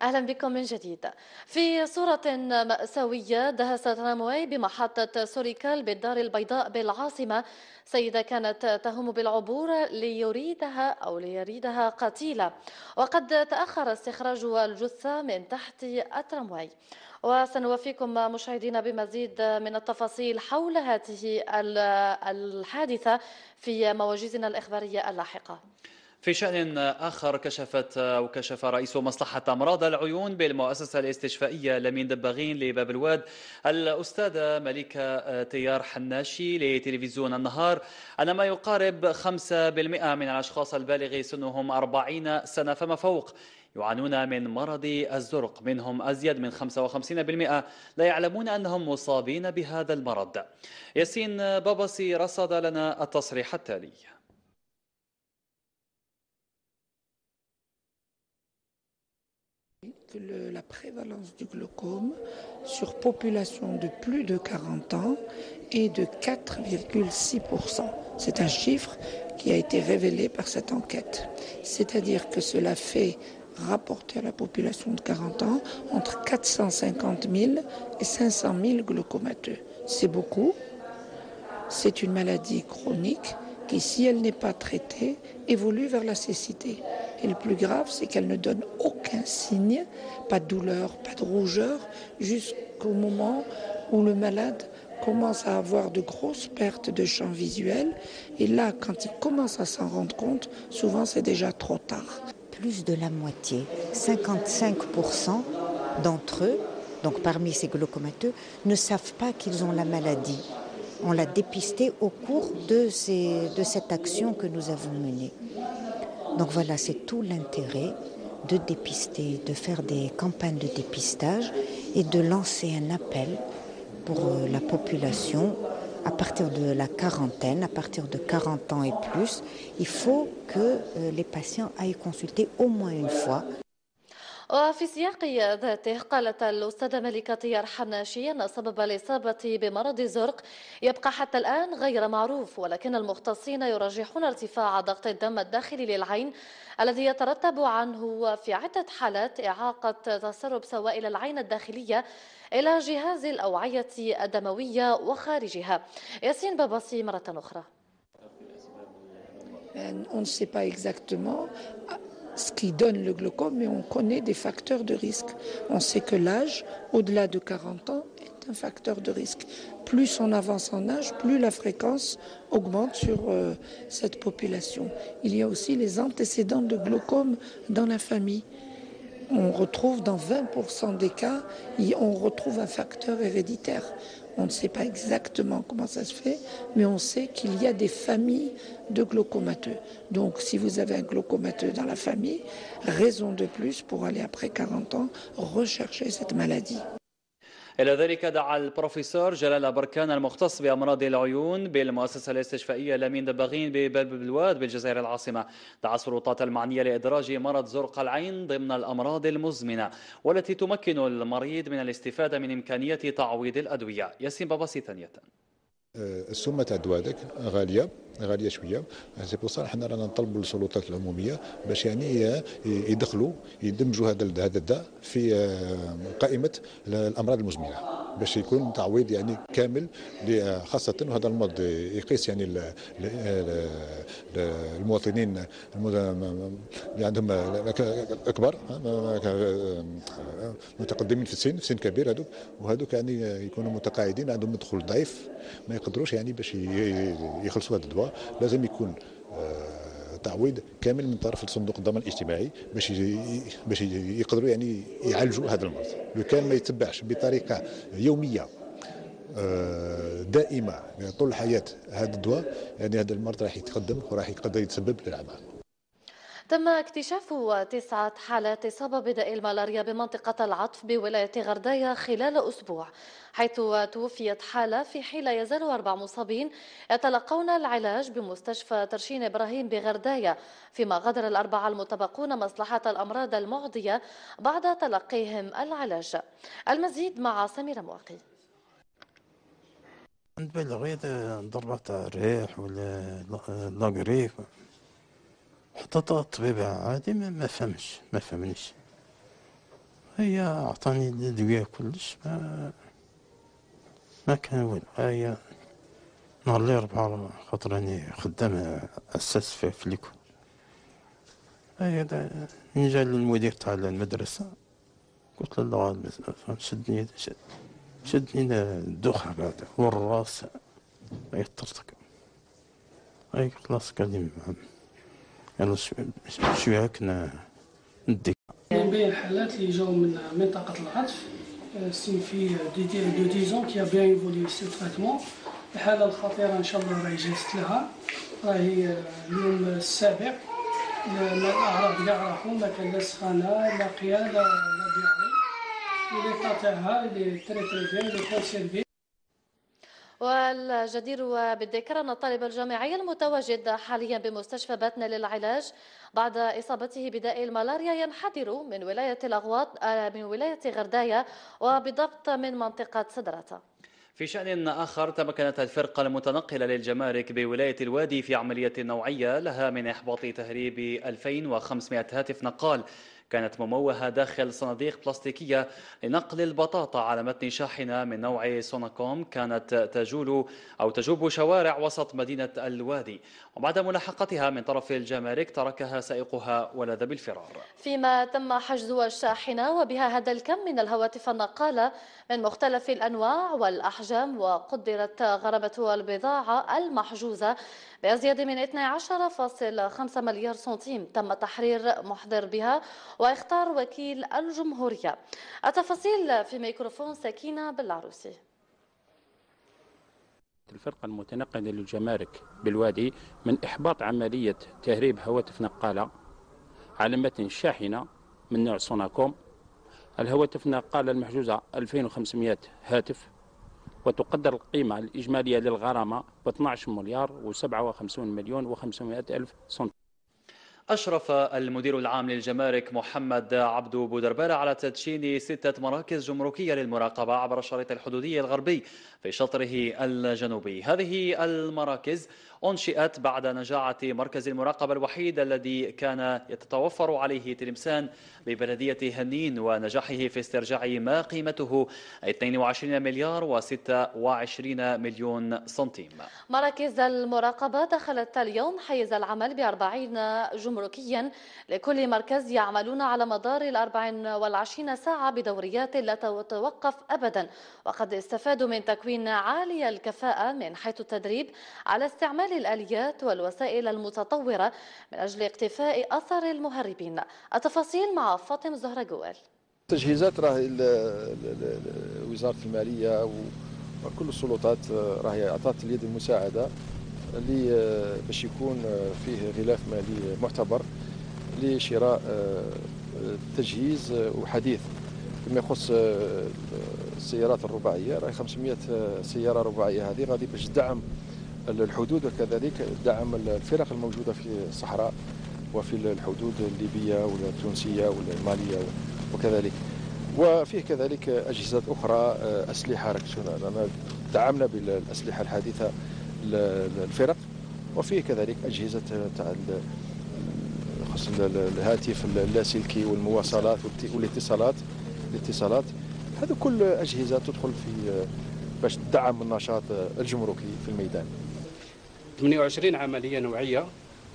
أهلا بكم من جديد. في صورة مأساوية دهس ترامواي بمحطة سوريكال بالدار البيضاء بالعاصمة سيدة كانت تهم بالعبور ليريدها قتيلة، وقد تأخر استخراج الجثة من تحت الترامواي. وسنوفيكم مشاهدينا بمزيد من التفاصيل حول هذه الحادثة في مواجزنا الإخبارية اللاحقة. في شأن آخر كشف رئيس مصلحة أمراض العيون بالمؤسسة الاستشفائية لمين دباغين لباب الواد الأستاذة ملكة تيار حناشي لتلفزيون النهار أن ما يقارب 5% من الأشخاص البالغ سنهم 40 سنة فما فوق يعانون من مرض الزرق، منهم أزيد من 55% لا يعلمون أنهم مصابين بهذا المرض. ياسين بابسي رصد لنا التصريح التالي. La prévalence du glaucome sur population de plus de 40 ans est de 4,6%. C'est un chiffre qui a été révélé par cette enquête. C'est-à-dire que cela fait rapporter à la population de 40 ans entre 450 000 et 500 000 glaucomateux. C'est beaucoup. C'est une maladie chronique qui, si elle n'est pas traitée, évolue vers la cécité. Et le plus grave, c'est qu'elle ne donne aucun signe, pas de douleur, pas de rougeur, jusqu'au moment où le malade commence à avoir de grosses pertes de champ visuel. Et là, quand il commence à s'en rendre compte, souvent c'est déjà trop tard. Plus de la moitié, 55% d'entre eux, donc parmi ces glaucomateux, ne savent pas qu'ils ont la maladie. On l'a dépisté au cours de cette action que nous avons menée. Donc voilà, c'est tout l'intérêt de dépister, de faire des campagnes de dépistage et de lancer un appel pour la population à partir de la quarantaine, à partir de 40 ans et plus. Il faut que les patients aillent consulter au moins une fois. وفي سياق ذاته قالت الأستاذة ملكة تيار حناشي أن سبب الإصابة بمرض الزرق يبقى حتى الآن غير معروف، ولكن المختصين يرجحون ارتفاع ضغط الدم الداخلي للعين الذي يترتب عنه في عدة حالات إعاقة تسرب سوائل العين الداخلية إلى جهاز الأوعية الدموية وخارجها. ياسين باباسي مرة أخرى. On ne sait pas exactement ce qui donne le glaucome, mais on connaît des facteurs de risque. On sait que l'âge, au-delà de 40 ans, est un facteur de risque. Plus on avance en âge, plus la fréquence augmente sur cette population. Il y a aussi les antécédents de glaucome dans la famille. On retrouve dans 20% des cas, on retrouve un facteur héréditaire. On ne sait pas exactement comment ça se fait, mais on sait qu'il y a des familles de glaucomateux. Donc si vous avez un glaucomateux dans la famille, raison de plus pour aller après 40 ans rechercher cette maladie. إلى ذلك دعا البروفيسور جلال بركان المختص بأمراض العيون بالمؤسسة الاستشفائية لمين دباغين بباب الواد بالجزائر العاصمة، دعا السلطات المعنية لإدراج مرض زرق العين ضمن الأمراض المزمنة والتي تمكن المريض من الاستفادة من إمكانية تعويض الأدوية. ياسين باباسي ثانية. السمة تاع الدواء هذاك غاليه شويه، سي بور صا حنا رانا نطلبوا للسلطات العموميه باش يعني يدخلوا يدمجوا هذا الداء في قائمه الامراض المزمنه باش يكون تعويض يعني كامل، خاصه وهذا المرض يقيس يعني المواطنين اللي عندهم اكبر متقدمين في السن، في سن كبير هذوك، وهذوك يعني يكونوا متقاعدين عندهم مدخول ضعيف ما يقدروش يعني باش يخلصوا هذا الدواء. لازم يكون تعويض كامل من طرف الصندوق الضمان الاجتماعي باش يقدروا يعني يعالجوا هذا المرض. لو كان ما يتبعش بطريقه يوميه دائمه طول الحياه هذا الدواء، يعني هذا المرض راح يتقدم وراح يقدر يتسبب للعمى. تم اكتشاف 9 حالات إصابة بداء الملاريا بمنطقة العطف بولاية غرداية خلال أسبوع، حيث توفيت حالة في حين لا يزال 4 مصابين يتلقون العلاج بمستشفى ترشين إبراهيم بغرداية، فيما غادر الأربعة المتبقون مصلحة الأمراض المعدية بعد تلقيهم العلاج. المزيد مع سميرة مواقي. نبالغ ضربة الريح ولا لاغريف، حتى الطبيب عادي ما فهمنيش. هي عطاني الأدوية كلش، ما كان والو. هي نهار اللي 4 خاطر راني خدام أساس في ليكول. هي جا المدير تاع المدرسة، قلت له الله شدني الدخة هذا والراس يطرطق. هي خلاص قال لي يلا شوية هاك نديك. من بين الحالات اللي جاوا من منطقة العطف، سي في دو 10 كي بيان ايفولي سو تريتمون. الحالة الخطيرة إن شاء الله راهي جازت لها، راهي اليوم السابع، الأعراض كاع راحوا، ما كان لا سخانة لا قيا لا دياري، وليطا تاعها اللي تري بيان اللي كونسيرفي. والجدير بالذكر أن الطالب الجامعي المتواجد حاليا بمستشفى باتنا للعلاج بعد إصابته بداء الملاريا ينحدر من ولاية الأغواط من ولاية غرداية، وبالضبط من منطقة سدرة. في شأن آخر، تمكنت الفرقة المتنقلة للجمارك بولاية الوادي في عملية نوعية لها من إحباط تهريب 2500 هاتف نقال كانت مموهة داخل صناديق بلاستيكية لنقل البطاطا على متن شاحنة من نوع سوناكوم كانت تجوب شوارع وسط مدينة الوادي، وبعد ملاحقتها من طرف الجمارك تركها سائقها ولذ بالفرار. فيما تم حجز الشاحنة وبها هذا الكم من الهواتف النقالة من مختلف الأنواع والأحجام، وقدرت غرامة البضاعة المحجوزة بأزيد من 12.5 مليار سنتيم. تم تحرير محضر بها واختار وكيل الجمهورية. التفاصيل في ميكروفون سكينة بالعروسي. الفرقة المتنقلة للجمارك بالوادي من إحباط عملية تهريب هواتف نقالة على متن شاحنة من نوع سوناكوم. الهواتف النقالة المحجوزة 2500 هاتف، وتقدر القيمة الإجمالية للغرامة ب 12 مليار و57 مليون و500 ألف سنتيم. أشرف المدير العام للجمارك محمد عبدو بودربالة على تدشين 6 مراكز جمركية للمراقبة عبر الشريط الحدودي الغربي في شطره الجنوبي. هذه المراكز أنشئت بعد نجاعة مركز المراقبة الوحيد الذي كان يتوفر عليه تلمسان ببلدية هنين، ونجاحه في استرجاع ما قيمته 22 مليار و26 مليون سنتيم. مراكز المراقبة دخلت اليوم حيز العمل ب40 جمركيا لكل مركز، يعملون على مدار 24 ساعة بدوريات لا تتوقف أبدا، وقد استفادوا من تكوين عالي الكفاءة من حيث التدريب على استعمال الآليات والوسائل المتطورة من أجل اقتفاء أثر المهربين. التفاصيل مع فاطم زهرة جوال. تجهيزات راهي وزارة المالية وكل السلطات راهي أعطت اليد المساعدة باش يكون فيه غلاف مالي معتبر لشراء تجهيز وحديث فيما يخص السيارات الرباعية. راهي 500 سيارة رباعية هذه غادي باش تدعم الحدود، وكذلك دعم الفرق الموجودة في الصحراء وفي الحدود الليبية والتونسية والمالية وكذلك. وفيه كذلك أجهزة أخرى، أسلحة ركشنا دعمنا بالأسلحة الحديثة الفرق، وفيه كذلك أجهزة تاع خص الهاتف اللاسلكي والمواصلات والاتصالات. هذا كل أجهزة تدخل في باش تدعم النشاط الجمركي في الميدان. 28 عملية نوعية،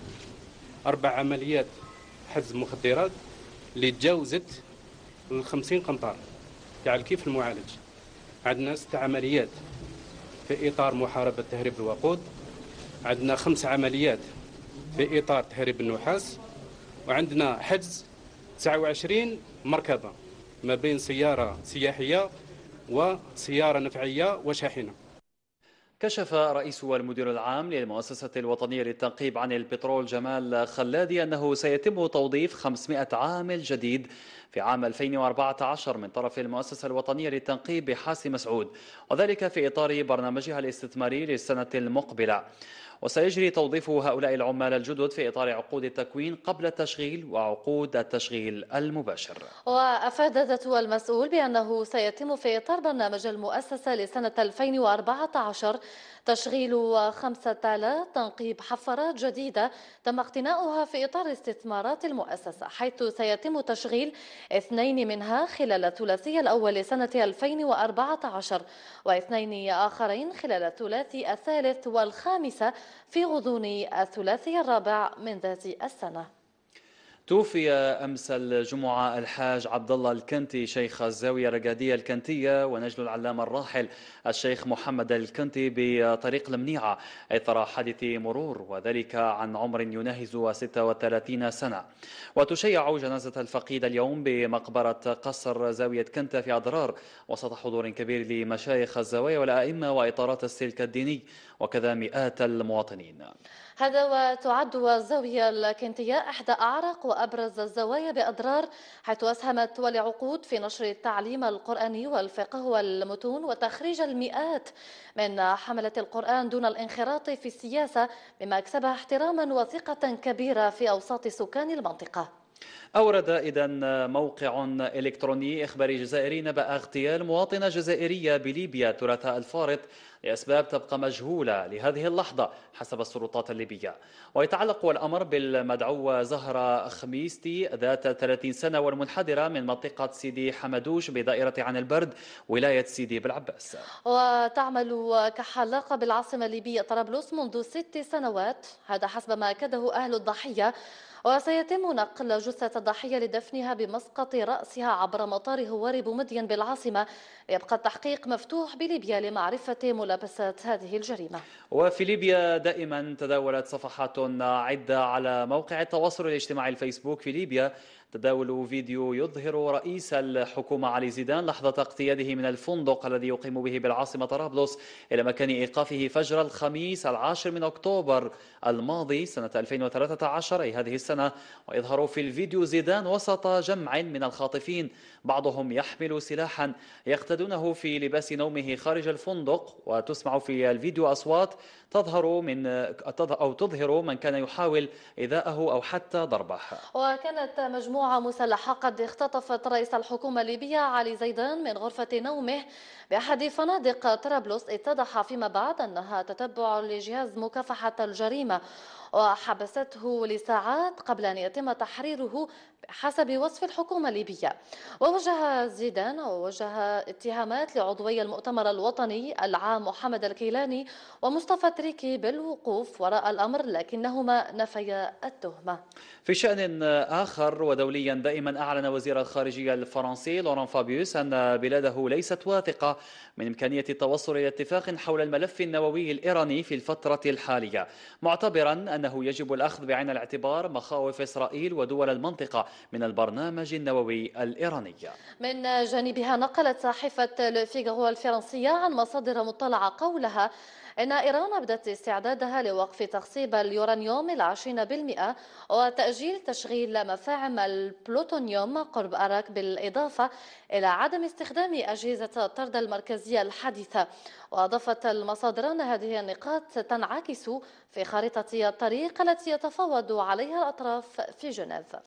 4 عمليات حجز مخدرات اللي تجاوزت 50 قنطار تاع الكيف المعالج. عندنا 6 عمليات في إطار محاربة تهريب الوقود، عندنا 5 عمليات في إطار تهريب النحاس، وعندنا حجز 29 مركبة ما بين سيارة سياحية وسيارة نفعية وشاحنة. كشف رئيس والمدير العام للمؤسسة الوطنية للتنقيب عن البترول جمال خلادي أنه سيتم توظيف 500 عامل جديد في عام 2014 من طرف المؤسسة الوطنية للتنقيب بحاسي مسعود، وذلك في إطار برنامجها الاستثماري للسنة المقبلة. وسيجري توظيف هؤلاء العمال الجدد في إطار عقود التكوين قبل التشغيل وعقود التشغيل المباشر. وأفاد ذاته المسؤول بأنه سيتم في إطار برنامج المؤسسة لسنة 2014 تشغيل 5 آلات تنقيب حفارات جديدة تم اقتناؤها في إطار استثمارات المؤسسة، حيث سيتم تشغيل 2 منها خلال الثلاثي الأول لسنة 2014 و2 آخرين خلال الثلاثي الثالث والخامس في غضون الثلاثي الرابع من ذات السنة. توفي أمس الجمعة الحاج عبد الله الكنتي شيخ الزاوية الرقادية الكنتية ونجل العلامة الراحل الشيخ محمد الكنتي بطريق المنيعة إثر حادث مرور، وذلك عن عمر يناهز 36 سنة. وتشيع جنازة الفقيد اليوم بمقبرة قصر زاوية كنتا في أضرار وسط حضور كبير لمشايخ الزوايا والأئمة وإطارات السلك الديني وكذا مئات المواطنين. هذا وتعد الزاوية الكنتية إحدى أعرق وأبرز الزوايا بأضرار، حيث أسهمت ولعقود في نشر التعليم القرآني والفقه والمتون وتخريج المئات من حملة القرآن دون الانخراط في السياسة، مما أكسبها احتراما وثقة كبيرة في أوساط سكان المنطقة. أورد إذن موقع إلكتروني إخباري جزائري نبأ اغتيال مواطنة جزائرية بليبيا ثلاثاء الفارط لأسباب تبقى مجهولة لهذه اللحظة حسب السلطات الليبية. ويتعلق الأمر بالمدعوة زهرة خميستي ذات 30 سنة والمنحدرة من منطقة سيدي حمدوش بدائرة عن البرد ولاية سيدي بالعباس. وتعمل كحلاقة بالعاصمة الليبية طرابلس منذ 6 سنوات، هذا حسب ما أكده أهل الضحية، وسيتم نقل جثة الضحية لدفنها بمسقط رأسها عبر مطار هواري بومدين بالعاصمة، ليبقى التحقيق مفتوح بليبيا لمعرفة ملابسات هذه الجريمة. وفي ليبيا دائما تداولت صفحات عدة على موقع التواصل الاجتماعي الفيسبوك في ليبيا تداول فيديو يظهر رئيس الحكومة علي زيدان لحظة اقتياده من الفندق الذي يقيم به بالعاصمة طرابلس إلى مكان إيقافه فجر الخميس 10 من أكتوبر الماضي سنة 2013 أي هذه السنة. ويظهر في الفيديو زيدان وسط جمع من الخاطفين بعضهم يحمل سلاحا يقتدونه في لباس نومه خارج الفندق، وتسمع في الفيديو أصوات تظهر من كان يحاول إيذاءه أو حتى ضربه. وكانت مجموعة مسلحة قد اختطفت رئيس الحكومة الليبية علي زيدان من غرفة نومه بأحد فنادق طرابلس، اتضح فيما بعد أنها تتبع لجهاز مكافحة الجريمة، وحبسته لساعات قبل أن يتم تحريره بحسب وصف الحكومة الليبية. ووجه زيدان اتهامات لعضوي المؤتمر الوطني العام محمد الكيلاني ومصطفى تريكي بالوقوف وراء الأمر، لكنهما نفيا التهمة. في شأن آخر ودوليا دائما أعلن وزير الخارجية الفرنسي لوران فابيوس أن بلاده ليست واثقة من إمكانية التوصل إلى اتفاق حول الملف النووي الإيراني في الفترة الحالية، معتبرا أنه يجب الأخذ بعين الاعتبار مخاوف إسرائيل ودول المنطقة من البرنامج النووي الإيراني. من جانبها نقلت صحيفة لو فيغارو الفرنسية عن مصادر مطلعة قولها إن إيران أبدت استعدادها لوقف تخصيب اليورانيوم إلى 20% وتأجيل تشغيل مفاعم البلوتونيوم قرب أراك، بالإضافة إلى عدم استخدام أجهزة الطرد المركزية الحديثة. وأضافت المصادر أن هذه النقاط تنعكس في خارطة الطريق التي يتفاوض عليها الأطراف في جنيف.